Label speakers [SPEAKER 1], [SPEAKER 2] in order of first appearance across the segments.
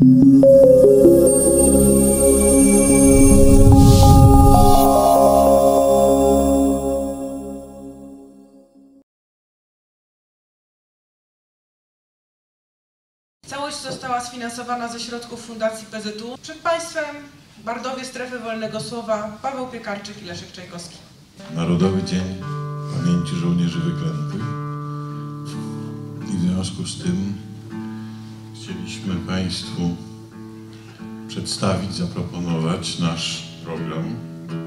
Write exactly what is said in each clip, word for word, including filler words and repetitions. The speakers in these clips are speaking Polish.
[SPEAKER 1] Całość została sfinansowana ze środków Fundacji P Z U. Przed Państwem bardowie Strefy Wolnego Słowa Paweł Piekarczyk i Leszek Czajkowski.
[SPEAKER 2] Narodowy Dzień Pamięci Żołnierzy Wyklętych. I w związku z tym chcieliśmy Państwu przedstawić, zaproponować nasz program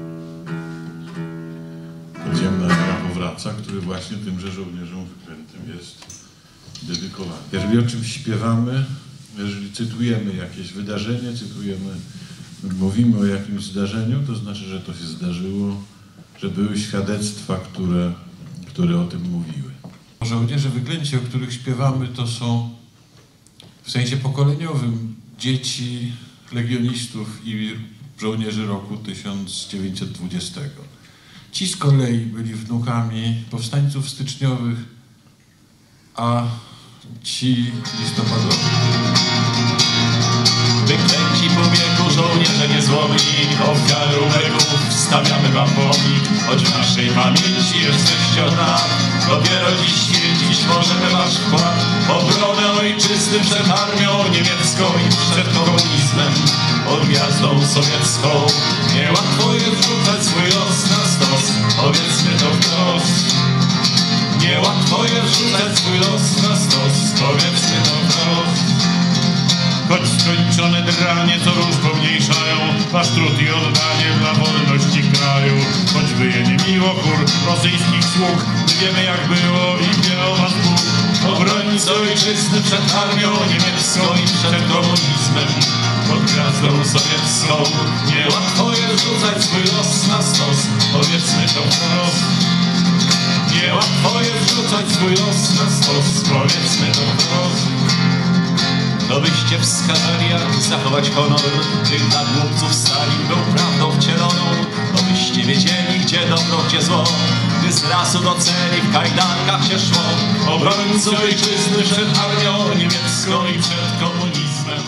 [SPEAKER 2] Podziemna Armia Powraca, który właśnie tymże żołnierzom wyklętym jest dedykowany. Jeżeli o czymś śpiewamy, jeżeli cytujemy jakieś wydarzenie, cytujemy, mówimy o jakimś zdarzeniu, to znaczy, że to się zdarzyło, że były świadectwa, które, które o tym mówiły. Żołnierze wyklęci, o których śpiewamy, to są w sensie pokoleniowym dzieci legionistów i żołnierzy roku tysiąc dziewięćset dwudziestego. Ci z kolei byli wnukami powstańców styczniowych, a ci listopadowi.
[SPEAKER 3] Wyklęci po wieku żołnierze niezłomni, ofiary uległych stawiamy wam pomnik. Choć w naszej pamięci jesteście od lat, dopiero dziś świecić możemy wasz wkład. Obronę ojczyzny przed armią niemiecką i przed komunizmem, pod gwiazdą sowiecką. Niełatwo jest rzucać swój los na stos, powiedzmy to wprost. Niełatwo jest rzucać swój los na stos, powiedzmy to wprost. Choć skończone dranie co róż pomniejszają wasz trud i oddanie dla wolności kraju. Choćby je nie miło chór rosyjskich sług, my wiemy jak było i wie o was Bóg. Obrońcy ojczyzny przed armią niemiecką i przed komunizmem, pod gwiazdą sowiecką. Niełatwo jest rzucać swój los na stos, powiedzmy to wprost. Niełatwo jest rzucać swój los na stos, powiedzmy to wprost. To byście wskazali, jak zachować honor, gdy dla głupców Stalin był prawdą wcieloną. To byście wiedzieli, gdzie dobro, gdzie zło, gdy z lasu do celi w kajdankach się szło. Obrońcy ojczyzny przed armią niemiecką i przed komunizmem.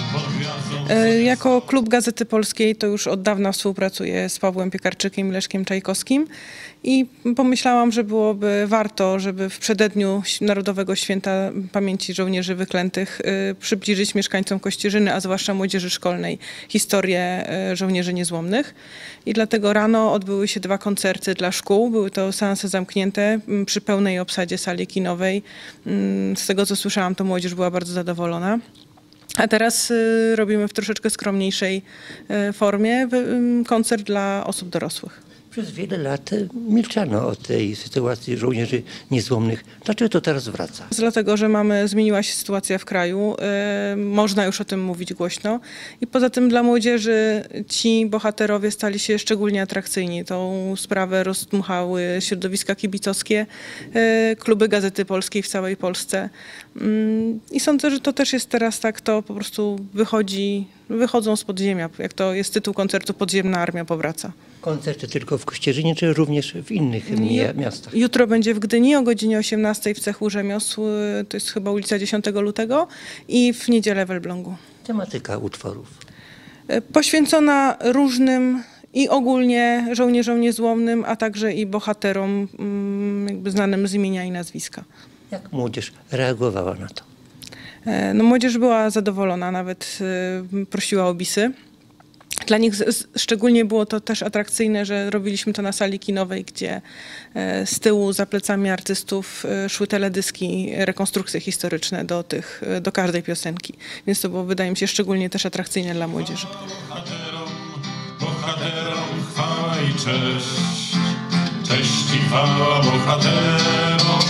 [SPEAKER 1] Jako Klub Gazety Polskiej to już od dawna współpracuję z Pawłem Piekarczykiem i Leszkiem Czajkowskim i pomyślałam, że byłoby warto, żeby w przededniu Narodowego Święta Pamięci Żołnierzy Wyklętych y, przybliżyć mieszkańcom Kościerzyny, a zwłaszcza młodzieży szkolnej, historię y, żołnierzy niezłomnych. I dlatego rano odbyły się dwa koncerty dla szkół. Były to seanse zamknięte y, przy pełnej obsadzie sali kinowej. Y, z tego, co słyszałam, to młodzież była bardzo zadowolona. A teraz y, robimy w troszeczkę skromniejszej y, formie y, koncert dla osób dorosłych.
[SPEAKER 4] Przez wiele lat milczano o tej sytuacji żołnierzy niezłomnych. Dlaczego to teraz wraca?
[SPEAKER 1] Dlatego, że mamy, zmieniła się sytuacja w kraju, y, można już o tym mówić głośno i poza tym dla młodzieży ci bohaterowie stali się szczególnie atrakcyjni. Tą sprawę rozdmuchały środowiska kibicowskie, y, kluby Gazety Polskiej w całej Polsce y, i sądzę, że to też jest teraz tak, to po prostu wychodzi, wychodzą z podziemia, jak to jest tytuł koncertu Podziemna Armia Powraca.
[SPEAKER 4] Koncerty tylko w Kościerzynie, czy również w innych miastach?
[SPEAKER 1] Jutro będzie w Gdyni o godzinie osiemnastej w cechu rzemiosł, to jest chyba ulica dziesiątego lutego, i w niedzielę w Elblągu.
[SPEAKER 4] Tematyka utworów?
[SPEAKER 1] Poświęcona różnym i ogólnie żołnierzom niezłomnym, a także i bohaterom jakby znanym z imienia i nazwiska.
[SPEAKER 4] Jak młodzież reagowała na to?
[SPEAKER 1] No, młodzież była zadowolona, nawet prosiła o bisy. Dla nich szczególnie było to też atrakcyjne, że robiliśmy to na sali kinowej, gdzie z tyłu za plecami artystów szły teledyski, rekonstrukcje historyczne do, tych, do każdej piosenki. Więc to było, wydaje mi się, szczególnie też atrakcyjne dla młodzieży.
[SPEAKER 3] Bohaterom, bohaterom chwała i cześć, cześć i chwała bohaterom,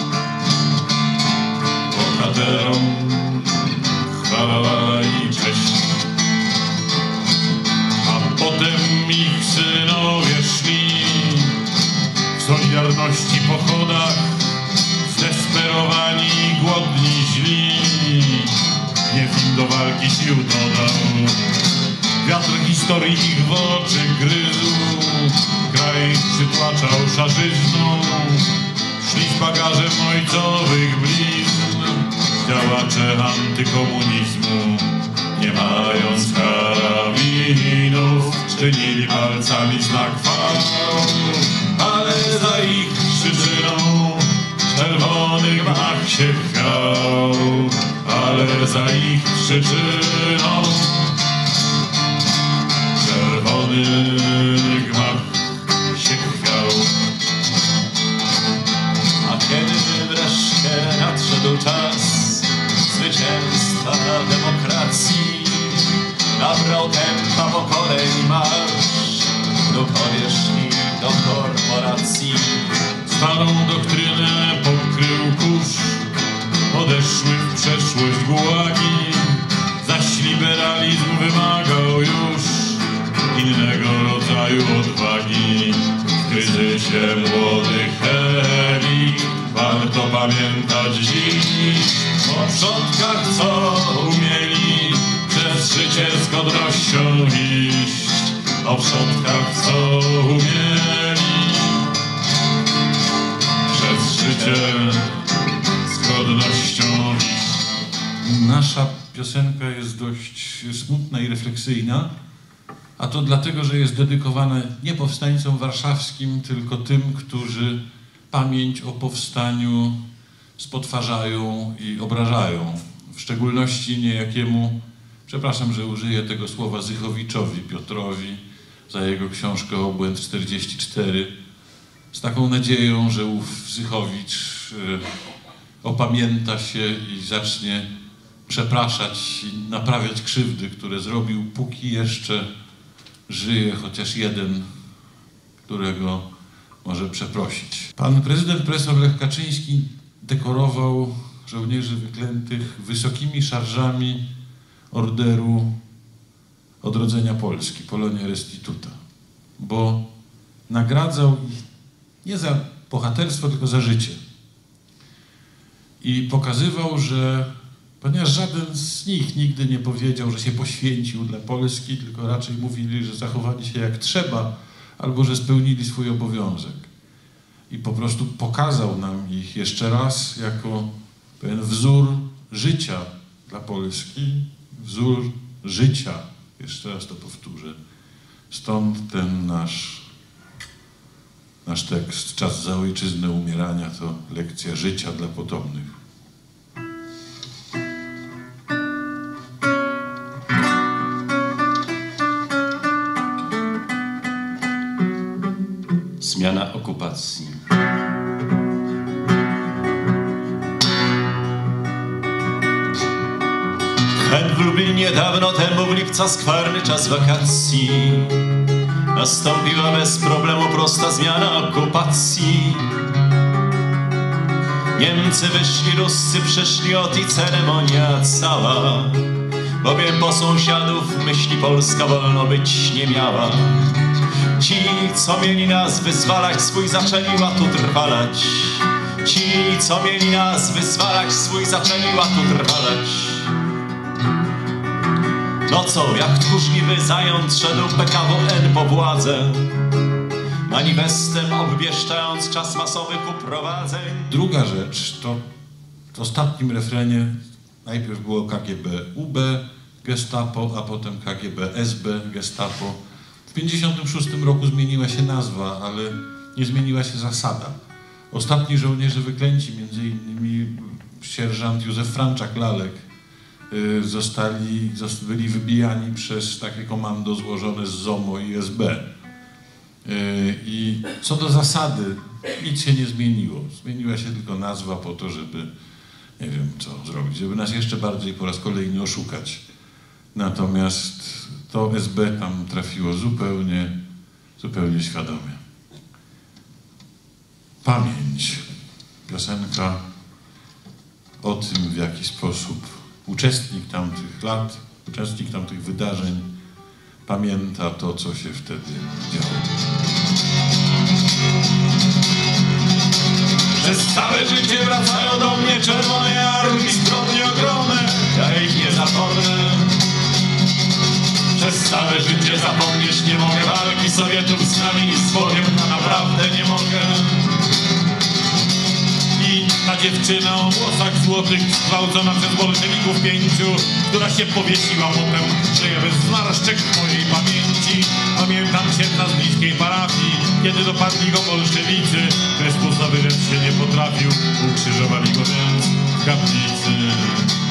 [SPEAKER 3] bohaterom chwała i cześć. Potem ich synowie szli w solidarności pochodach, zdesperowani, głodni, źli. Gniew im do walki sił dodał, wiatr historii ich w oczy gryzł, kraj przytłaczał szarzyzną. Szli z bagażem ojcowych blizn działacze antykomunizmu. czynili palcami znak V, ale za ich przyczyną czerwony gmach się chwiał, ale za ich przyczyną czerwony gmach się chwiał. A kiedy wreszcie nadszedł czas zwycięstwa demokracji, nabrał tempa pokoleń marsz do powierzchni, do korporacji. Starą doktrynę pokrył kurz, odeszły w przeszłość gułagi, zaś liberalizm wymagał już innego rodzaju odwagi. W kryzysie młodych elit warto pamiętać dziś o przodkach, co umieli przez życie z godnością iść, o przodkach, co umieli przez życie z godnością iść.
[SPEAKER 2] Nasza piosenka jest dość smutna i refleksyjna, a to dlatego, że jest dedykowana nie powstańcom warszawskim, tylko tym, którzy pamięć o powstaniu spotwarzają i obrażają. W szczególności niejakiemu, przepraszam, że użyję tego słowa, Zychowiczowi Piotrowi za jego książkę Obłęd czterdzieści cztery, z taką nadzieją, że ów Zychowicz y, opamięta się i zacznie przepraszać i naprawiać krzywdy, które zrobił, póki jeszcze żyje chociaż jeden, którego może przeprosić. Pan prezydent profesor Lech Kaczyński dekorował żołnierzy wyklętych wysokimi szarżami Orderu Odrodzenia Polski, Polonia Restituta, bo nagradzał ich nie za bohaterstwo, tylko za życie. I pokazywał, że ponieważ żaden z nich nigdy nie powiedział, że się poświęcił dla Polski, tylko raczej mówili, że zachowali się jak trzeba, albo że spełnili swój obowiązek. I po prostu pokazał nam ich jeszcze raz jako pewien wzór życia dla Polski, wzór życia, jeszcze raz to powtórzę. Stąd ten nasz, nasz tekst, Czas za ojczyznę umierania, to lekcja życia dla potomnych.
[SPEAKER 3] Zmiana okupacji. Hen w Lublinie dawno temu w lipca skwarny czas wakacji. Nastąpiła bez problemu prosta zmiana okupacji. Niemcy wyszli, Ruscy przyszli, ot i ceremonia cała. Bowiem po sąsiadów myśli Polska wolno być nie miała. Ci, co mieli nas wyzwalać, swój zaczęli łatu trwalać. Ci, co mieli nas wyzwalać, swój zaczęli łatu trwalać. No co, jak tchórzliwy zając szedł P K W N po władzę, manifestem obwieszczając czas masowych uprowadzeń.
[SPEAKER 2] Druga rzecz, to w ostatnim refrenie najpierw było K G B U B, Gestapo, a potem K G B S B, Gestapo. W pięćdziesiątym szóstym roku zmieniła się nazwa, ale nie zmieniła się zasada. Ostatni żołnierze wyklęci, między innymi sierżant Józef Franczak-Lalek, zostali, byli wybijani przez takie komando złożone z Z O M O i S B. I co do zasady nic się nie zmieniło. Zmieniła się tylko nazwa po to, żeby, nie wiem co zrobić, żeby nas jeszcze bardziej po raz kolejny oszukać. Natomiast to S B tam trafiło zupełnie, zupełnie świadomie. Pamięć. Piosenka o tym, w jaki sposób uczestnik tamtych lat, uczestnik tamtych wydarzeń pamięta to, co się wtedy działo.
[SPEAKER 3] Przez całe życie wracają do mnie czerwone armii, zbrodnie ogromne, ja ich nie zapomnę. Przez całe życie zapomnieć nie mogę walki Sowietów z nami i z Bogiem, naprawdę nie mogę. I Ta dziewczyna o włosach złotych, zgwałcona przez bolszewików pięciu, która się powiesiła potem, żyje bez zmarszczek w mojej pamięci. Pamiętam księdza z bliskiej parafii, kiedy dopadli go bolszewicy. Chrystusowy rzecz się nie potrafił, ukrzyżowali go więc w kaplicy.